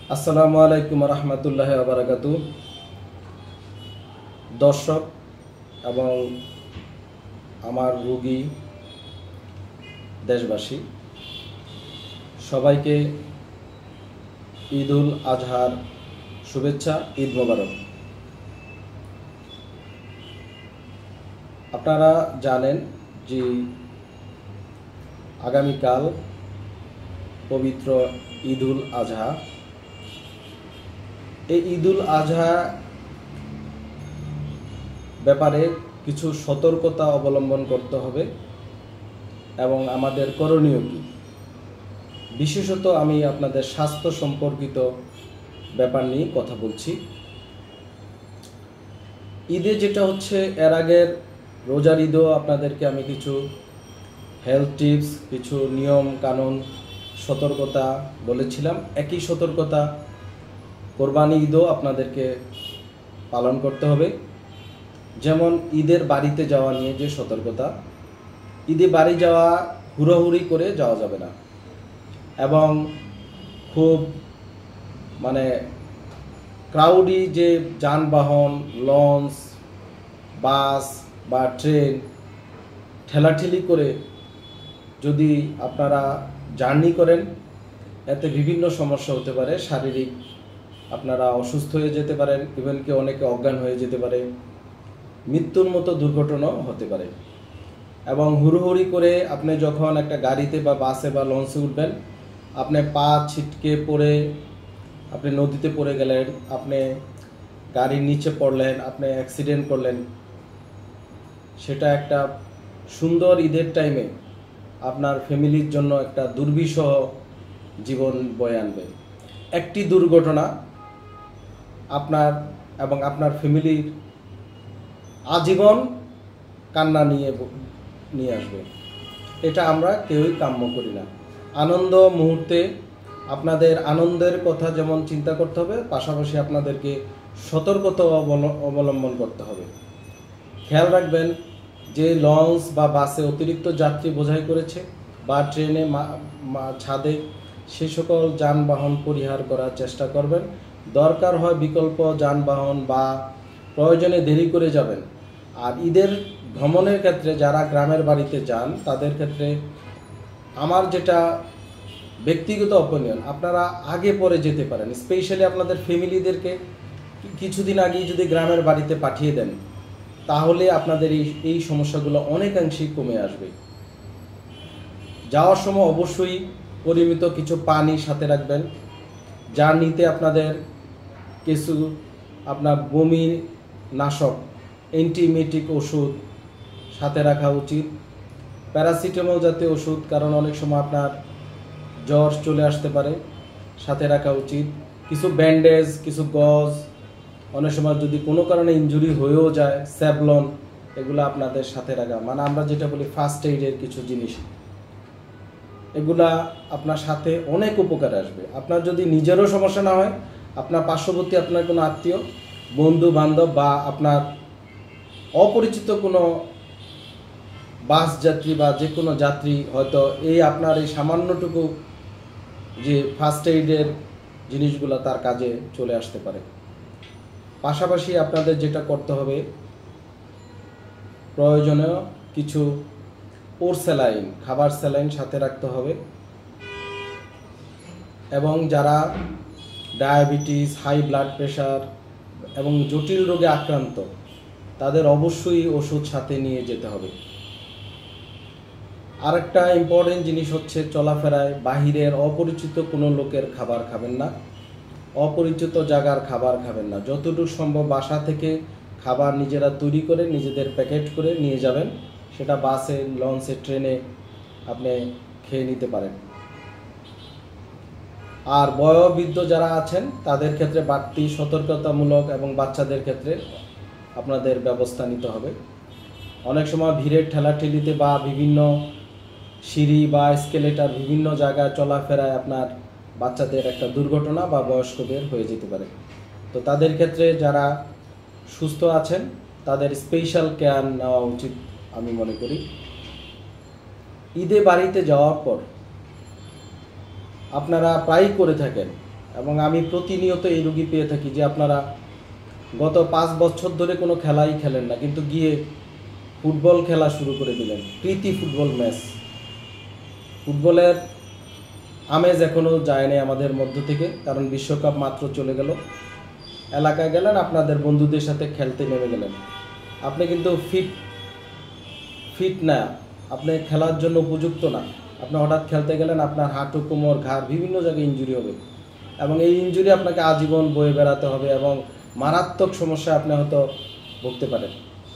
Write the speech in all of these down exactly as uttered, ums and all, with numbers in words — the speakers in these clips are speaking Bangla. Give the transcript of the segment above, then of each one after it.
আসসালামু আলাইকুম রহমতুল্লাহ বারাকাতু। দর্শক এবং আমার রোগী দেশবাসী সবাইকে ঈদ উল আজহার শুভেচ্ছা, ঈদ মোবারক। আপনারা জানেন যে আগামীকাল পবিত্র ঈদ উল আজহা। এই ঈদ উল আজহা ব্যাপারে কিছু সতর্কতা অবলম্বন করতে হবে এবং আমাদের করণীয় কী, বিশেষত আমি আপনাদের স্বাস্থ্য সম্পর্কিত ব্যাপার নিয়ে কথা বলছি। ঈদে যেটা হচ্ছে, এর আগের রোজার ঈদও আপনাদেরকে আমি কিছু হেলথ টিপস, কিছু নিয়ম কানুন, সতর্কতা বলেছিলাম। একই সতর্কতা কোরবানি ঈদও আপনাদেরকে পালন করতে হবে। যেমন ঈদের বাড়িতে যাওয়া নিয়ে যে সতর্কতা, ঈদে বাড়ি যাওয়া হুড়োহুড়ি করে যাওয়া যাবে না এবং খুব মানে ক্রাউডি যে যানবাহন, লঞ্চ, বাস বা ট্রেন ঠেলাঠেলি করে যদি আপনারা জার্নি করেন, এতে বিভিন্ন সমস্যা হতে পারে। শারীরিক আপনারা অসুস্থ হয়ে যেতে পারেন, ইভেন কি অনেকে অজ্ঞান হয়ে যেতে পারে, মৃত্যুর মতো দুর্ঘটনাও হতে পারে। এবং হুড়োহুড়ি করে আপনি যখন একটা গাড়িতে বা বাসে বা লঞ্চে উঠবেন, আপনি পা ছিটকে পড়ে আপনি নদীতে পড়ে গেলেন, আপনি গাড়ির নিচে পড়লেন, আপনি অ্যাক্সিডেন্ট করলেন, সেটা একটা সুন্দর ঈদের টাইমে আপনার ফ্যামিলির জন্য একটা দুর্বিষহ জীবন বয়ে আনবে। একটি দুর্ঘটনা আপনার এবং আপনার ফ্যামিলির আজীবন কান্না নিয়ে নিয়ে আসবে। এটা আমরা কেউই কাম্য করি না। আনন্দ মুহূর্তে আপনাদের আনন্দের কথা যেমন চিন্তা করতে হবে, পাশাপাশি আপনাদেরকে সতর্কতা অবলম্বন করতে হবে। খেয়াল রাখবেন যে লঞ্চ বা বাসে অতিরিক্ত যাত্রী বোঝাই করেছে বা ট্রেনে ছাদে, সে সকল যানবাহন পরিহার করার চেষ্টা করবেন। দরকার হয় বিকল্প যানবাহন বা প্রয়োজনে দেরি করে যাবেন। আর ঈদের ভ্রমণের ক্ষেত্রে যারা গ্রামের বাড়িতে যান, তাদের ক্ষেত্রে আমার যেটা ব্যক্তিগত অপিনিয়ন, আপনারা আগে পরে যেতে পারেন। স্পেশালি আপনাদের ফ্যামিলিদেরকে কিছুদিন আগেই যদি গ্রামের বাড়িতে পাঠিয়ে দেন, তাহলে আপনাদের এই এই সমস্যাগুলো অনেকাংশেই কমে আসবে। যাওয়ার সময় অবশ্যই পরিমিত কিছু পানি সাথে রাখবেন। জার্নিতে আপনাদের কিছু আপনার বমি নাশক, অ্যান্টিমেটিক ওষুধ সাথে রাখা উচিত। প্যারাসিটামল জাতীয় ওষুধ, কারণ অনেক সময় আপনার জ্বর চলে আসতে পারে, সাথে রাখা উচিত। কিছু ব্যান্ডেজ, কিছু গজ, অনেক সময় যদি কোনো কারণে ইনজুরি হয়েও যায়, স্যাভলন, এগুলো আপনাদের সাথে রাখা, মানে আমরা যেটা বলি ফার্স্ট এইডের কিছু জিনিস, এগুলা আপনার সাথে অনেক উপকারে আসবে। আপনার যদি নিজেরও সমস্যা না হয়, আপনার পার্শ্ববর্তী আপনার কোনো আত্মীয়, বন্ধু বান্ধব বা আপনার অপরিচিত কোনো বাস যাত্রী বা যে কোনো যাত্রী হয়তো এই আপনার এই সামান্যটুকু যে ফার্স্ট এইডের জিনিসগুলো তার কাজে চলে আসতে পারে। পাশাপাশি আপনাদের যেটা করতে হবে, প্রয়োজনীয় কিছু ওর স্যালাইন, খাবার স্যালাইন সাথে রাখতে হবে। এবং যারা ডায়াবেটিস, হাই ব্লাড প্রেশার এবং জটিল রোগে আক্রান্ত, তাদের অবশ্যই ওষুধ সাথে নিয়ে যেতে হবে। আরেকটা ইম্পর্টেন্ট জিনিস হচ্ছে, চলাফেরায় বাহিরের অপরিচিত কোনো লোকের খাবার খাবেন না, অপরিচিত জায়গার খাবার খাবেন না। যতটুকু সম্ভব বাসা থেকে খাবার নিজেরা তৈরি করে নিজেদের প্যাকেট করে নিয়ে যাবেন, সেটা বাসে, লঞ্চে, ট্রেনে আপনি খেয়ে নিতে পারেন। আর বয়োবৃদ্ধ যারা আছেন তাদের ক্ষেত্রে বাড়তি সতর্কতামূলক এবং বাচ্চাদের ক্ষেত্রে আপনাদের ব্যবস্থা নিতে হবে। অনেক সময় ভিড়ের ঠেলাঠেলিতে বা বিভিন্ন সিঁড়ি বা স্কেলেটার বিভিন্ন জায়গায় চলাফেরায় আপনার বাচ্চাদের একটা দুর্ঘটনা বা বয়স্কদের হয়ে যেতে পারে। তো তাদের ক্ষেত্রে যারা সুস্থ আছেন তাদের স্পেশাল কেয়ার নেওয়া উচিত আমি মনে করি। ঈদে বাড়িতে যাওয়ার পর আপনারা প্রায়ই করে থাকেন এবং আমি প্রতিনিয়ত এই রোগী পেয়ে থাকি যে আপনারা গত পাঁচ বছর ধরে কোনো খেলাই খেলেন না, কিন্তু গিয়ে ফুটবল খেলা শুরু করে দিলেন, প্রীতি ফুটবল ম্যাচ। ফুটবলের আমেজ এখনও যায়নি আমাদের মধ্য থেকে, কারণ বিশ্বকাপ মাত্র চলে গেল। এলাকায় গেলেন, আপনাদের বন্ধুদের সাথে খেলতে নেমে গেলেন, আপনি কিন্তু ফিট ফিট না, আপনি খেলার জন্য উপযুক্ত না। আপনি হঠাৎ খেলতে গেলেন, আপনার হাঁটু, কোমর, ঘাড় বিভিন্ন জায়গায় ইনজুরি হবে, এবং এই ইনজুরি আপনাকে আজীবন বয়ে বেড়াতে হবে এবং মারাত্মক সমস্যা আপনি হয়তো ভুগতে পারেন।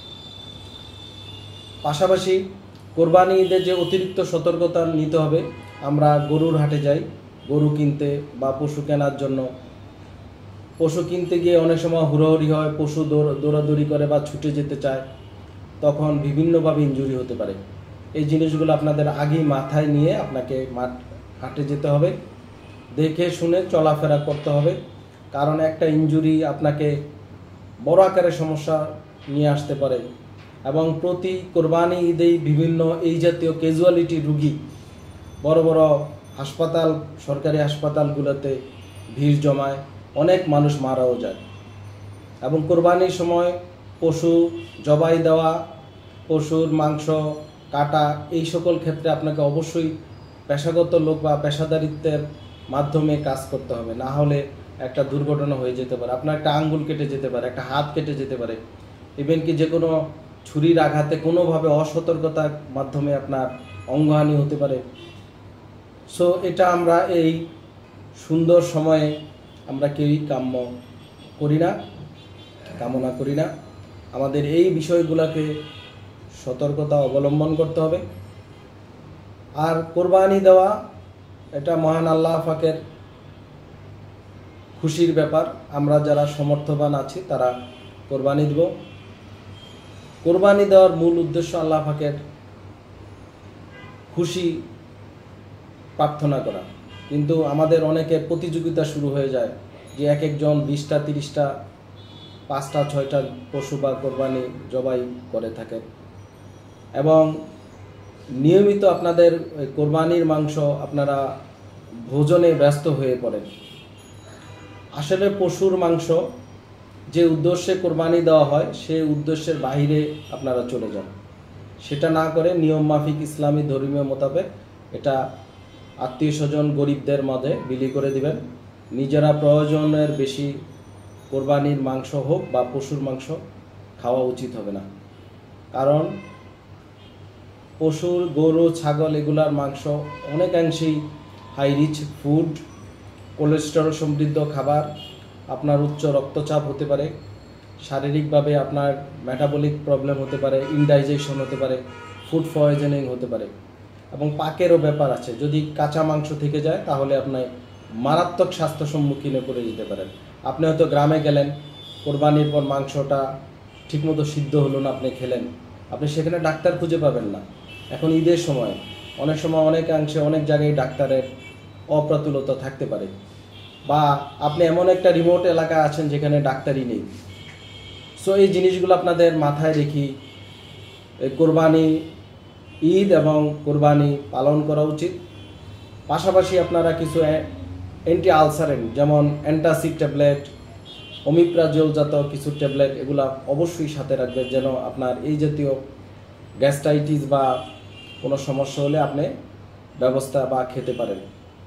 পাশাপাশি কোরবানি ঈদের যে অতিরিক্ত সতর্কতা নিতে হবে, আমরা গরুর হাটে যাই গরু কিনতে বা পশু কেনার জন্য। পশু কিনতে গিয়ে অনেক সময় হুড়োহুড়ি হয়, পশু দৌড়াদৌড়ি করে বা ছুটে যেতে চায়, তখন বিভিন্নভাবে ইনজুরি হতে পারে। এই জিনিসগুলো আপনাদের আগেই মাথায় নিয়ে আপনাকে মাঠ হাটে যেতে হবে, দেখে শুনে চলাফেরা করতে হবে, কারণ একটা ইনজুরি আপনাকে বড় আকারের সমস্যা নিয়ে আসতে পারে। এবং প্রতি কোরবানি ঈদেই বিভিন্ন এই জাতীয় ক্যাজুয়ালিটি রুগী বড় বড় হাসপাতাল, সরকারি হাসপাতালগুলোতে ভিড় জমায়, অনেক মানুষ মারাও যায়। এবং কোরবানির সময় পশু জবাই দেওয়া, পশুর মাংস কাটা, এই সকল ক্ষেত্রে আপনাকে অবশ্যই পেশাগত লোক বা পেশাদারিত্বের মাধ্যমে কাজ করতে হবে, না হলে একটা দুর্ঘটনা হয়ে যেতে পারে। আপনার একটা আঙ্গুল কেটে যেতে পারে, একটা হাত কেটে যেতে পারে, ইভেন কি যে কোনো ছুরির আঘাতে কোনোভাবে অসতর্কতার মাধ্যমে আপনার অঙ্গহানি হতে পারে। সো এটা আমরা এই সুন্দর সময়ে আমরা কেউই কাম্য করি না, কামনা করি না। আমাদের এই বিষয়গুলোকে সতর্কতা অবলম্বন করতে হবে। আর কোরবানি দেওয়া এটা মহান আল্লাহ পাকের খুশির ব্যাপার। আমরা যারা সমর্থবান আছি তারা কোরবানি দেব। কোরবানি দেওয়ার মূল উদ্দেশ্য আল্লাহ পাকের খুশি প্রার্থনা করা, কিন্তু আমাদের অনেকের প্রতিযোগিতা শুরু হয়ে যায় যে এক একজন বিশটা তিরিশটা পাঁচটা ছয়টা পশু বা কোরবানি জবাই করে থাকেন, এবং নিয়মিত আপনাদের কোরবানির মাংস আপনারা ভোজনে ব্যস্ত হয়ে পড়েন। আসলে পশুর মাংস যে উদ্দেশ্যে কোরবানি দেওয়া হয় সেই উদ্দেশ্যের বাইরে আপনারা চলে যান, সেটা না করে নিয়ম মাফিক ইসলামী ধর্মীয় মোতাবেক এটা আত্মীয় স্বজন গরিবদের মাঝে বিলি করে দিবেন। নিজেরা প্রয়োজনের বেশি কোরবানির মাংস হোক বা পশুর মাংস খাওয়া উচিত হবে না, কারণ পশুর গরু ছাগল এগুলার মাংস অনেকাংশেই হাই রিচ ফুড, কোলেস্টেরল সমৃদ্ধ খাবার, আপনার উচ্চ রক্তচাপ হতে পারে, শারীরিকভাবে আপনার মেটাবলিক প্রবলেম হতে পারে, ইনডাইজেশন হতে পারে, ফুড পয়জনিং হতে পারে, এবং পাকেরও ব্যাপার আছে। যদি কাঁচা মাংস থেকে যায় তাহলে আপনি মারাত্মক স্বাস্থ্য সম্মুখীনে পড়ে যেতে পারেন। আপনি হয়তো গ্রামে গেলেন, কোরবানির পর মাংসটা ঠিকমতো সিদ্ধ হলো না, আপনি খেলেন, আপনি সেখানে ডাক্তার খুঁজে পাবেন না। এখন ঈদের সময় অনেক সময় অনেকাংশে অনেক জায়গায় ডাক্তারের অপ্রাতুলতা থাকতে পারে, বা আপনি এমন একটা রিমোট এলাকায় আছেন যেখানে ডাক্তারই নেই। সো এই জিনিসগুলো আপনাদের মাথায় রেখে কোরবানি ঈদ এবং কোরবানি পালন করা উচিত। পাশাপাশি আপনারা কিছু অ্যান্টি আলসারেন্ট যেমন অ্যান্টাসিড ট্যাবলেট, ওমিপ্রাজোল জাত কিছু ট্যাবলেট এগুলা অবশ্যই সাথে রাখবেন, যেন আপনার এই জাতীয় গ্যাস্ট্রাইটিস বা কোনো সমস্যা হলে আপনি ব্যবস্থা বা খেতে পারেন।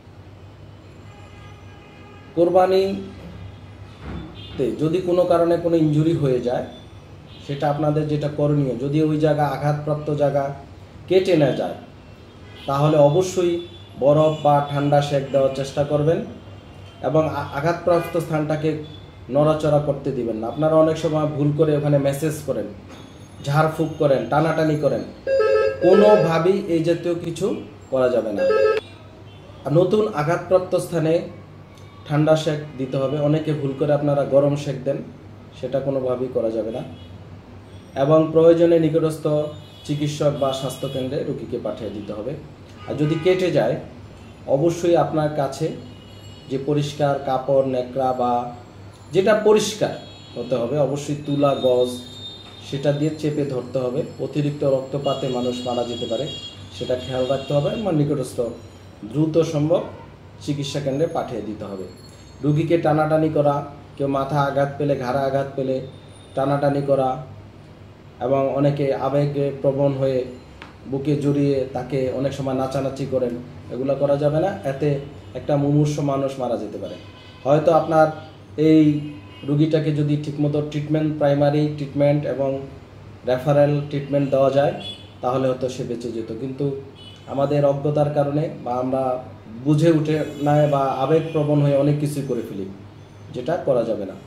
কোরবানিতে যদি কোনো কারণে কোনো ইনজুরি হয়ে যায়, সেটা আপনাদের যেটা করণীয়, যদি ওই জায়গা আঘাতপ্রাপ্ত জায়গা কেটে না যায় তাহলে অবশ্যই বরফ বা ঠান্ডা সেক দেওয়ার চেষ্টা করবেন, এবং আঘাতপ্রাপ্ত স্থানটাকে নড়াচড়া করতে দিবেন না। আপনারা অনেক সময় ভুল করে ওখানে মেসেজ করেন, ঝাড়ফুঁক করেন, টানাটানি করেন, কোনোভাবেই এই জাতীয় কিছু করা যাবে না। নতুন আঘাতপ্রাপ্ত স্থানে ঠান্ডা সেক দিতে হবে। অনেকে ভুল করে আপনারা গরম সেক দেন, সেটা কোনোভাবেই করা যাবে না। এবং প্রয়োজনে নিকটস্থ চিকিৎসক বা স্বাস্থ্যকেন্দ্রে রোগীকে পাঠিয়ে দিতে হবে। আর যদি কেটে যায় অবশ্যই আপনার কাছে যে পরিষ্কার কাপড়, ন্যাকড়া বা যেটা পরিষ্কার হতে হবে, অবশ্যই তুলা, গজ, সেটা দিয়ে চেপে ধরতে হবে। অতিরিক্ত রক্তপাতে মানুষ মারা যেতে পারে, সেটা খেয়াল রাখতে হবে এবং নিকটস্থ দ্রুত সম্ভব চিকিৎসা কেন্দ্রে পাঠিয়ে দিতে হবে। রুগীকে টানাটানি করা, কেউ মাথা আঘাত পেলে, ঘাড়ে আঘাত পেলে টানাটানি করা, এবং অনেকে আবেগে প্রবণ হয়ে বুকে জড়িয়ে তাকে অনেক সময় নাচানাচি করেন, এগুলো করা যাবে না। এতে একটা মুমূর্ষ মানুষ মারা যেতে পারে। হয়তো আপনার এই রুগীটাকে যদি ঠিকমতো ট্রিটমেন্ট, প্রাইমারি ট্রিটমেন্ট এবং রেফারেল ট্রিটমেন্ট দেওয়া যায় তাহলে হয়তো সে বেঁচে যেত, কিন্তু আমাদের অজ্ঞতার কারণে বা আমরা বুঝে উঠে না বা আবেগপ্রবণ হয়ে অনেক কিছু করে ফেলি, যেটা করা যাবে না।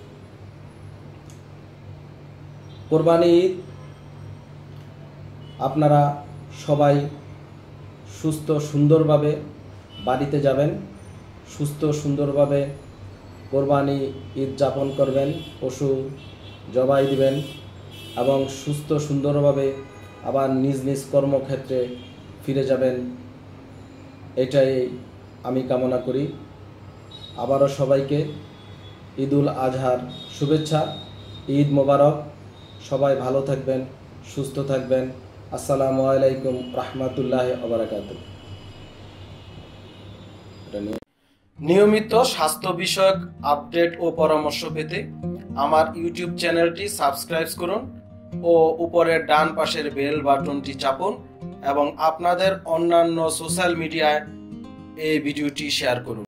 কোরবানি ঈদ আপনারা সবাই সুস্থ সুন্দরভাবে বাড়িতে যাবেন, সুস্থ সুন্দরভাবে কোরবানি ঈদ যাপন করবেন, পশু জবাই দিবেন এবং সুস্থ সুন্দরভাবে আবার নিজ নিজ কর্মক্ষেত্রে ফিরে যাবেন, এটাই আমি কামনা করি। আবারও সবাইকে ঈদুল আজহার শুভেচ্ছা, ঈদ মোবারক। সবাই ভালো থাকবেন, সুস্থ থাকবেন। আসসালামু আলাইকুম রহমতুল্লাহ ওবারাকাতুহু। নিয়মিত স্বাস্থ্য বিষয়ক আপডেট ও পরামর্শ পেতে আমার ইউটিউব চ্যানেলটি সাবস্ক্রাইব করুন ও উপরের ডান পাশের বেল বাটনটি চাপুন এবং আপনাদের অন্যান্য সোশ্যাল মিডিয়ায় এই ভিডিওটি শেয়ার করুন।